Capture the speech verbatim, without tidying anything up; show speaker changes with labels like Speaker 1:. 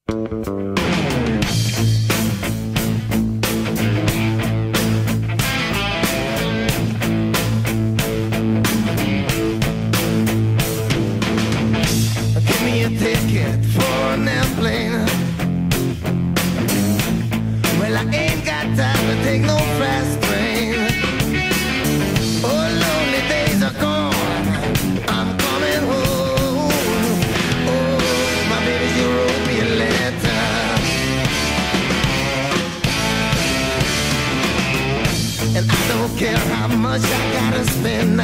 Speaker 1: Give me a ticket for an airplane. Well, I ain't got time to take no fast train. Oh, lonely days are gone, I'm coming home. Oh, my baby, you wrote me a letter. And I don't care how much I gotta spend.